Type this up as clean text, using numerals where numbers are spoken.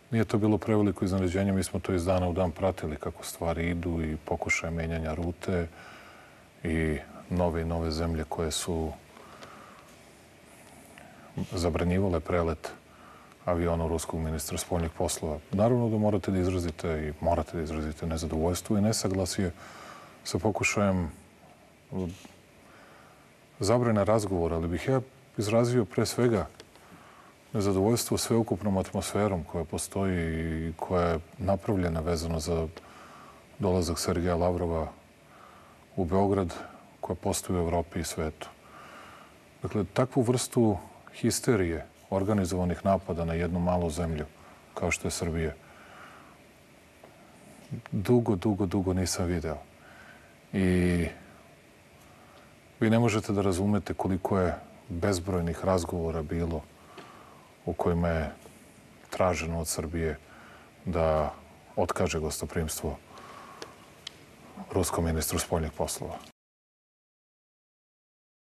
Nije to bilo preveliko iznenađenje, mi smo to iz dana u dan pratili kako stvari idu i pokušaje menjanja rute i nove zemlje koje su zabranjivale prelet aviona ruskog ministra spoljnih poslova. Naravno da morate da izrazite nezadovoljstvo i nesaglasje sa pokušajem zabrane razgovora, ali bih ja izrazio pre svega nezadovoljstvo sveukupnom atmosferom koja postoji i koja je napravljena vezano za dolazak Sergeja Lavrova u Beograd, koja postoji u Evropi i svetu. Dakle, takvu vrstu histerije, organizovanih napada na jednu malu zemlju, kao što je Srbija, dugo nisam video. I vi ne možete da razumete koliko je bezbrojnih razgovora bilo u kojima je traženo od Srbije da otkaže gostoprimstvo ruskom ministru spoljnih poslova.